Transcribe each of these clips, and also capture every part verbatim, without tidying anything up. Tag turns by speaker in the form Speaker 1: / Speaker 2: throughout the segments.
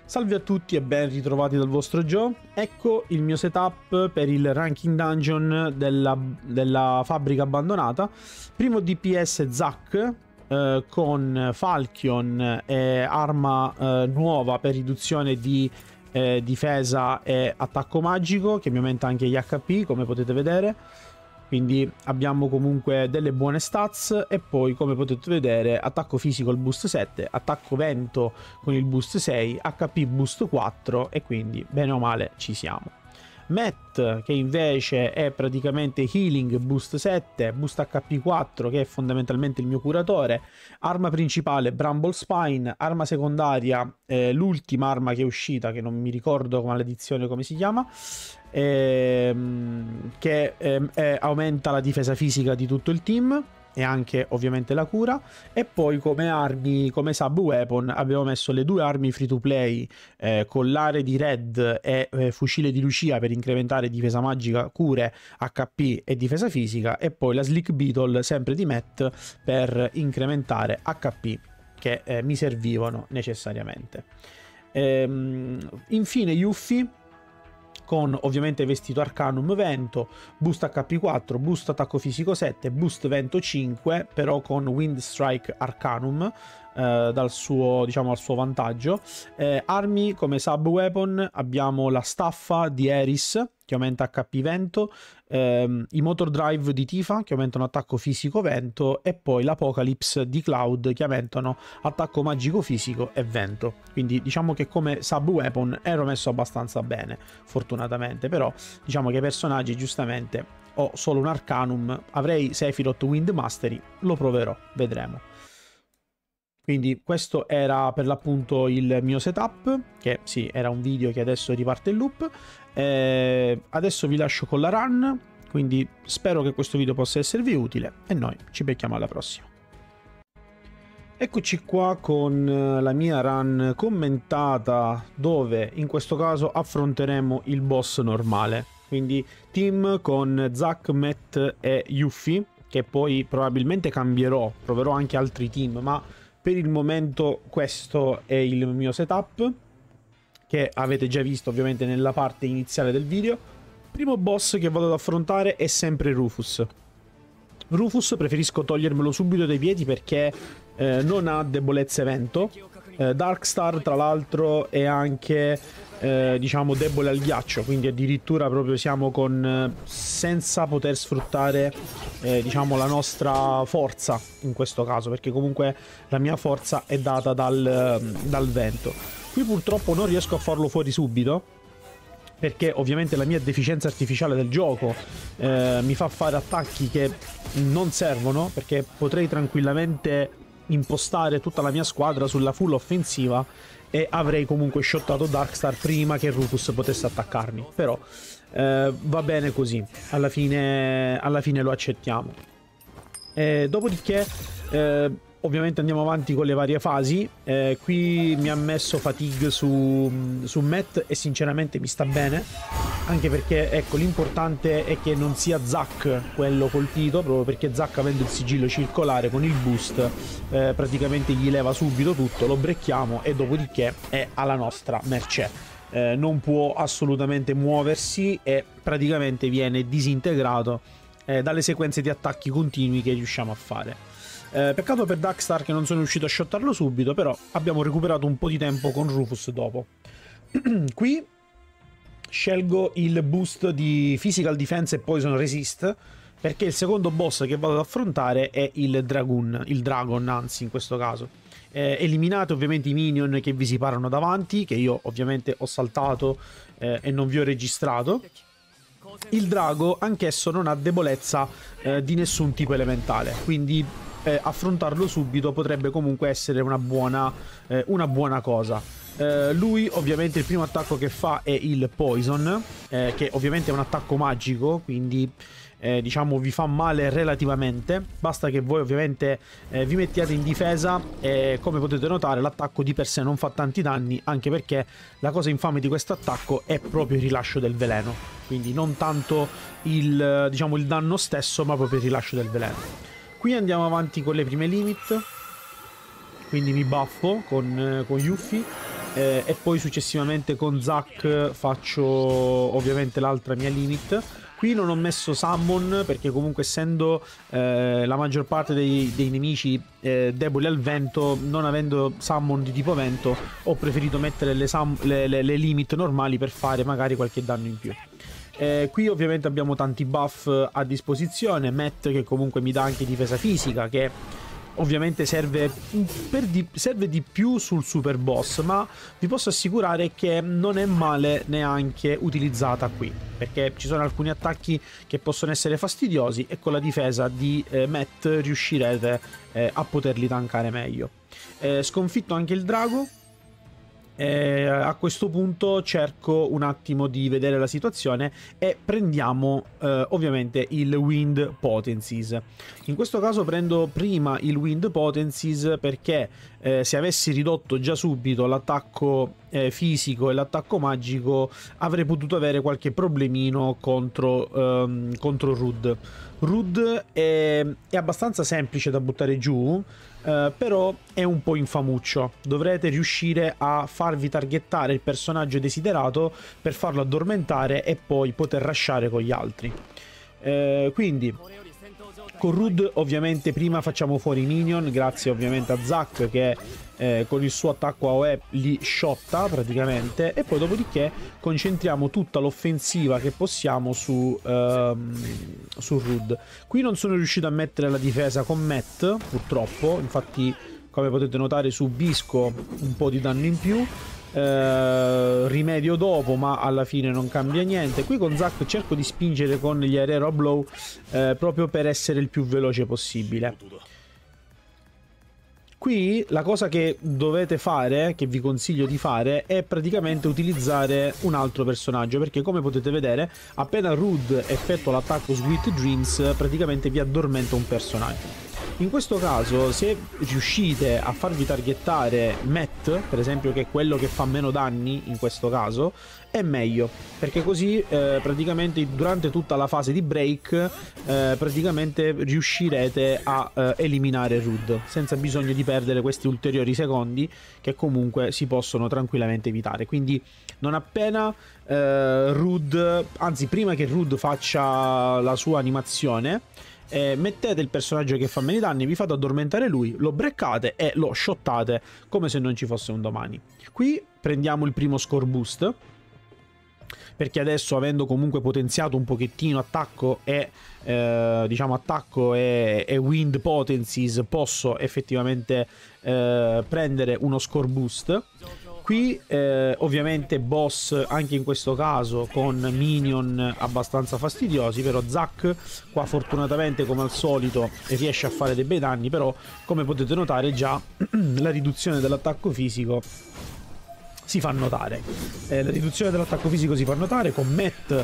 Speaker 1: Salve a tutti e ben ritrovati dal vostro Joe. Ecco il mio setup per il ranking dungeon della, della fabbrica abbandonata. Primo D P S Zac eh, con Falchion e arma eh, nuova per riduzione di eh, difesa e attacco magico, che mi aumenta anche gli H P, come potete vedere. Quindi abbiamo comunque delle buone stats e poi, come potete vedere, attacco fisico il boost sette, attacco vento con il boost sei, H P boost quattro e quindi bene o male ci siamo. Matt, che invece è praticamente healing boost sette, boost H P quattro, che è fondamentalmente il mio curatore, arma principale Bramble Spine, arma secondaria eh, l'ultima arma che è uscita, che non mi ricordo maledizione come si chiama, ehm, che ehm, è, aumenta la difesa fisica di tutto il team e anche ovviamente la cura. E poi come armi, come sub weapon abbiamo messo le due armi free to play, eh, collare di Red e eh, fucile di Lucia per incrementare difesa magica, cure, H P e difesa fisica, e poi la Slick Beetle sempre di Matt per incrementare H P che eh, mi servivano necessariamente. Ehm, infine Yuffie con ovviamente vestito Arcanum vento, boost H P quattro, boost attacco fisico sette, boost vento cinque, però con Wind Strike Arcanum eh, dal suo, diciamo, al suo vantaggio. Eh, armi come sub weapon abbiamo la staffa di Eris che aumenta H P vento, ehm, i motor drive di Tifa che aumentano attacco fisico vento e poi l'Apocalypse di Cloud che aumentano attacco magico fisico e vento. Quindi diciamo che come sub weapon ero messo abbastanza bene, fortunatamente, però diciamo che i personaggi giustamente ho solo un Arcanum, avrei Sephiroth Wind Mastery, lo proverò, vedremo. Quindi questo era per l'appunto il mio setup, che sì, era un video che adesso riparte in loop. Eh, adesso vi lascio con la run, quindi spero che questo video possa esservi utile e noi ci becchiamo alla prossima. Eccoci qua con la mia run commentata, dove in questo caso affronteremo il boss normale. Quindi team con Zac, Matt e Yuffie, che poi probabilmente cambierò, proverò anche altri team, ma per il momento questo è il mio setup, che avete già visto ovviamente nella parte iniziale del video. Primo boss che vado ad affrontare è sempre Rufus. Rufus preferisco togliermelo subito dai piedi perché eh, non ha debolezze vento. Eh, Darkstar tra l'altro è anche eh, diciamo debole al ghiaccio, quindi addirittura proprio siamo con eh, senza poter sfruttare eh, diciamo la nostra forza in questo caso, perché comunque la mia forza è data dal, dal vento. Qui purtroppo non riesco a farlo fuori subito, perché ovviamente la mia deficienza artificiale del gioco eh, mi fa fare attacchi che non servono, perché potrei tranquillamente impostare tutta la mia squadra sulla full offensiva e avrei comunque shottato Darkstar prima che Rufus potesse attaccarmi. Però eh, va bene così, alla fine, alla fine lo accettiamo. E dopodiché eh, ovviamente andiamo avanti con le varie fasi. Eh, qui mi ha messo fatigue su, su Matt e sinceramente mi sta bene, anche perché ecco l'importante è che non sia Zac quello colpito, proprio perché Zac, avendo il sigillo circolare con il boost, eh, praticamente gli leva subito tutto, lo brecchiamo e dopodiché è alla nostra mercé. Eh, non può assolutamente muoversi e praticamente viene disintegrato eh, dalle sequenze di attacchi continui che riusciamo a fare. Eh, peccato per Darkstar che non sono riuscito a shottarlo subito, però abbiamo recuperato un po' di tempo con Rufus dopo. Qui scelgo il boost di Physical Defense e Poison Resist, perché il secondo boss che vado ad affrontare è il Dragon, il Dragon anzi in questo caso. Eh, eliminate ovviamente i minion che vi si parano davanti, che io ovviamente ho saltato eh, e non vi ho registrato. Il drago anch'esso non ha debolezza eh, di nessun tipo elementale, quindi eh, affrontarlo subito potrebbe comunque essere una buona, eh, una buona cosa. Eh, lui ovviamente il primo attacco che fa è il Poison, eh, che ovviamente è un attacco magico, quindi eh, diciamo vi fa male relativamente. Basta che voi ovviamente eh, vi mettiate in difesa e, come potete notare, l'attacco di per sé non fa tanti danni, anche perché la cosa infame di questo attacco è proprio il rilascio del veleno, quindi non tanto il, diciamo, il danno stesso, ma proprio il rilascio del veleno. Qui andiamo avanti con le prime limit, quindi mi buffo con, con Yuffie. eh, e poi successivamente con Zac faccio ovviamente l'altra mia limit. Qui non ho messo summon perché comunque essendo eh, la maggior parte dei, dei nemici eh, deboli al vento, non avendo summon di tipo vento, ho preferito mettere le, le, le, le limit normali per fare magari qualche danno in più. Eh, qui ovviamente abbiamo tanti buff a disposizione, Matt che comunque mi dà anche difesa fisica, che ovviamente serve, per di, serve di più sul super boss, ma vi posso assicurare che non è male neanche utilizzata qui, perché ci sono alcuni attacchi che possono essere fastidiosi e con la difesa di eh, Matt riuscirete eh, a poterli tankare meglio. Eh, sconfitto anche il drago. Eh, a questo punto cerco un attimo di vedere la situazione e prendiamo eh, ovviamente il Wind Potencies. In questo caso prendo prima il Wind Potencies perché eh, se avessi ridotto già subito l'attacco eh, fisico e l'attacco magico avrei potuto avere qualche problemino contro, ehm, contro Rude. Rude è, è abbastanza semplice da buttare giù, Uh, però è un po' infamuccio. Dovrete riuscire a farvi targettare il personaggio desiderato per farlo addormentare e poi poter rushare con gli altri. Uh, quindi con Rude ovviamente prima facciamo fuori i minion, grazie ovviamente a Zac che eh, con il suo attacco A O E li shotta praticamente, e poi dopodiché concentriamo tutta l'offensiva che possiamo su, ehm, su Rude. Qui non sono riuscito a mettere la difesa con Matt purtroppo, infatti come potete notare subisco un po' di danno in più. Uh, rimedio dopo, ma alla fine non cambia niente. Qui con Zac cerco di spingere con gli Aero Blow uh, proprio per essere il più veloce possibile. Qui la cosa che dovete fare, che vi consiglio di fare, è praticamente utilizzare un altro personaggio, perché come potete vedere appena Rude effettua l'attacco Sweet Dreams praticamente vi addormenta un personaggio. In questo caso, se riuscite a farvi targettare Matt, per esempio, che è quello che fa meno danni in questo caso, è meglio, perché così eh, praticamente durante tutta la fase di break eh, praticamente riuscirete a eh, eliminare Rude senza bisogno di perdere questi ulteriori secondi che comunque si possono tranquillamente evitare. Quindi non appena eh, Rude, anzi prima che Rude faccia la sua animazione, Eh, mettete il personaggio che fa meno danni, vi fate addormentare lui, lo breccate e lo shottate come se non ci fosse un domani. Qui prendiamo il primo score boost, perché adesso, avendo comunque potenziato un pochettino attacco e eh, diciamo attacco e, e Wind Potencies, posso effettivamente eh, prendere uno score boost. Qui eh, ovviamente boss anche in questo caso con minion abbastanza fastidiosi, però Zac qua fortunatamente come al solito riesce a fare dei bei danni, però come potete notare già la riduzione dell'attacco fisico si fa notare. Eh, la riduzione dell'attacco fisico si fa notare. Con Matt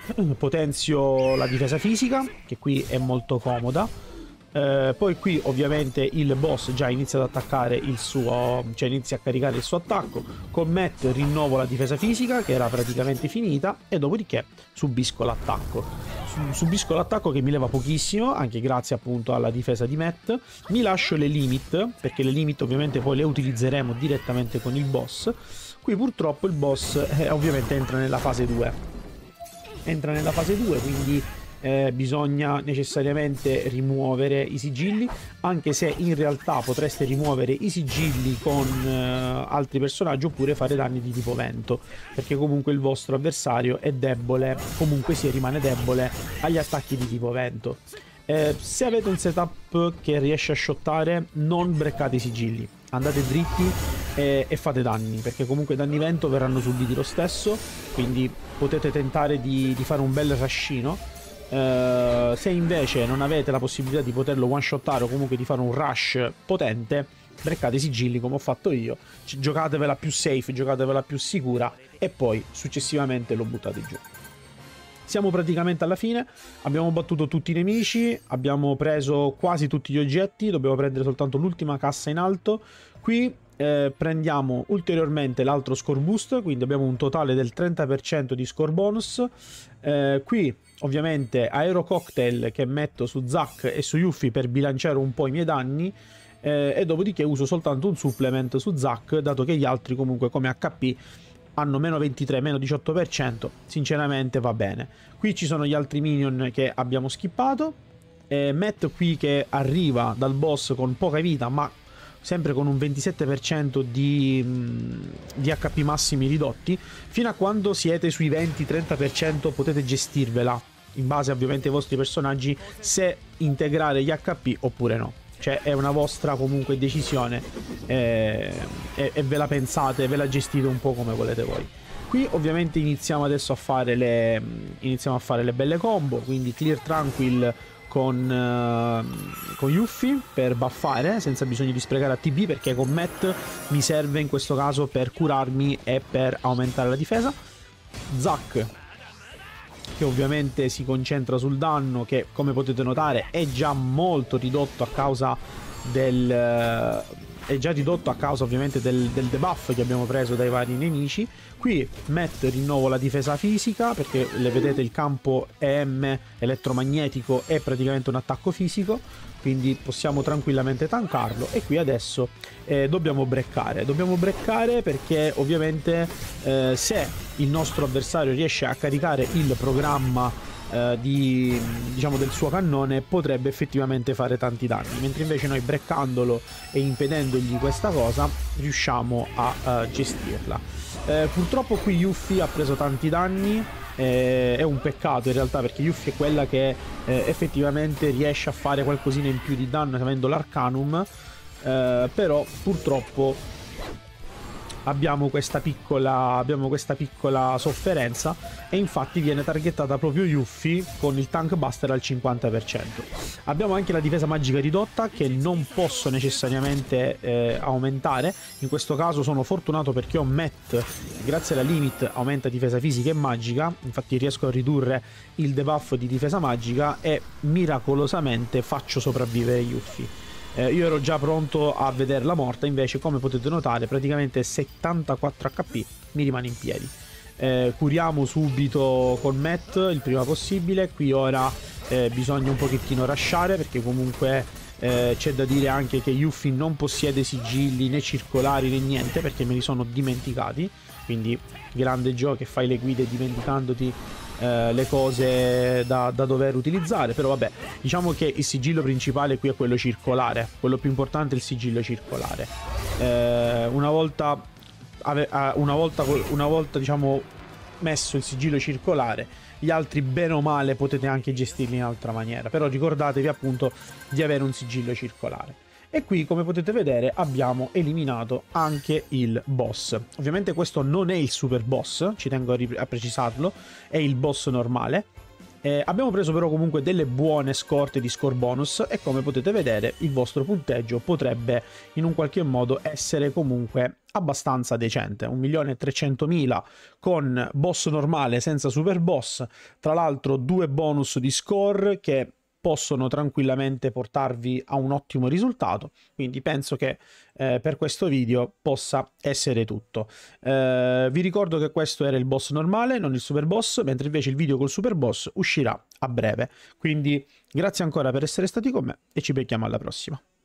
Speaker 1: potenzio la difesa fisica, che qui è molto comoda. Eh, poi qui ovviamente il boss già inizia ad attaccare il suo, cioè inizia a caricare il suo attacco. Con Matt rinnovo la difesa fisica che era praticamente finita e dopodiché subisco l'attacco. Subisco l'attacco che mi leva pochissimo, anche grazie appunto alla difesa di Matt. Mi lascio le limit, perché le limit ovviamente poi le utilizzeremo direttamente con il boss. Qui purtroppo il boss eh, ovviamente entra nella fase due. Entra nella fase due, quindi Eh, bisogna necessariamente rimuovere i sigilli, anche se in realtà potreste rimuovere i sigilli con eh, altri personaggi oppure fare danni di tipo vento, perché comunque il vostro avversario è debole, comunque si rimane debole agli attacchi di tipo vento. Eh, se avete un setup che riesce a shottare, non breccate i sigilli, andate dritti e, e fate danni, perché comunque danni vento verranno subiti lo stesso, quindi potete tentare di, di fare un bel rushino. Uh, se invece non avete la possibilità di poterlo one shottare o comunque di fare un rush potente, breccate i sigilli come ho fatto io, giocatevela più safe, giocatevela più sicura e poi successivamente lo buttate giù. Siamo praticamente alla fine, abbiamo battuto tutti i nemici, abbiamo preso quasi tutti gli oggetti, dobbiamo prendere soltanto l'ultima cassa in alto. Qui eh, prendiamo ulteriormente l'altro score boost, quindi abbiamo un totale del trenta per cento di score bonus. Eh, qui ovviamente Aero Cocktail che metto su Zac e su Yuffie per bilanciare un po' i miei danni. eh, e dopodiché uso soltanto un supplement su Zac, dato che gli altri comunque come H P hanno meno ventitré, meno diciotto per cento, sinceramente va bene. Qui ci sono gli altri minion che abbiamo skippato, eh, Matt qui che arriva dal boss con poca vita ma sempre con un ventisette per cento di, di H P massimi ridotti. Fino a quando siete sui venti trenta per cento potete gestirvela, in base ovviamente ai vostri personaggi, se integrare gli H P oppure no. Cioè è una vostra comunque decisione, eh, e, e ve la pensate, ve la gestite un po' come volete voi. Qui ovviamente iniziamo adesso a fare le, iniziamo a fare le belle combo, quindi Clear Tranquil con, uh, con Yuffie per buffare senza bisogno di sprecare A T B, perché con Matt mi serve in questo caso per curarmi e per aumentare la difesa. Zac che ovviamente si concentra sul danno, che come potete notare è già molto ridotto a causa del è già ridotto a causa ovviamente del, del debuff che abbiamo preso dai vari nemici. Qui Matt rinnovo la difesa fisica, perché le vedete il campo E M elettromagnetico è praticamente un attacco fisico, quindi possiamo tranquillamente tankarlo. E qui adesso eh, dobbiamo breccare dobbiamo breccare perché ovviamente eh, se il nostro avversario riesce a caricare il programma eh, di, diciamo del suo cannone, potrebbe effettivamente fare tanti danni, mentre invece noi breccandolo e impedendogli questa cosa riusciamo a uh, gestirla. Eh, purtroppo qui Yuffie ha preso tanti danni. Eh, è un peccato in realtà, perché Yuffie è quella che eh, effettivamente riesce a fare qualcosina in più di danno avendo l'Arcanum, eh, però purtroppo abbiamo questa piccola abbiamo questa piccola sofferenza, e infatti viene targettata proprio Yuffie con il Tank Buster al cinquanta per cento. Abbiamo anche la difesa magica ridotta, che non posso necessariamente eh, aumentare. In questo caso sono fortunato perché ho Matt, grazie alla limit aumenta difesa fisica e magica, infatti riesco a ridurre il debuff di difesa magica e miracolosamente faccio sopravvivere Yuffie. Eh, io ero già pronto a vederla morta, invece come potete notare praticamente settantaquattro H P mi rimane in piedi. Eh, curiamo subito con Matt il prima possibile. Qui ora eh, bisogna un pochettino rushare, perché comunque eh, c'è da dire anche che Yuffie non possiede sigilli né circolari né niente, perché me li sono dimenticati. Quindi grande Joe che fai le guide dimenticandoti Eh, le cose da, da dover utilizzare. Però vabbè, diciamo che il sigillo principale qui è quello circolare, quello più importante è il sigillo circolare. Eh, una volta una volta una volta diciamo messo il sigillo circolare, gli altri bene o male potete anche gestirli in altra maniera, però ricordatevi appunto di avere un sigillo circolare. E qui come potete vedere abbiamo eliminato anche il boss. Ovviamente questo non è il super boss, ci tengo a, a precisarlo, è il boss normale. Eh, abbiamo preso però comunque delle buone scorte di score bonus, e come potete vedere il vostro punteggio potrebbe in un qualche modo essere comunque abbastanza decente. un milione e trecentomila con boss normale senza super boss, tra l'altro due bonus di score che possono tranquillamente portarvi a un ottimo risultato. Quindi penso che eh, per questo video possa essere tutto. Eh, vi ricordo che questo era il boss normale, non il super boss, mentre invece il video col super boss uscirà a breve. Quindi grazie ancora per essere stati con me e ci becchiamo alla prossima.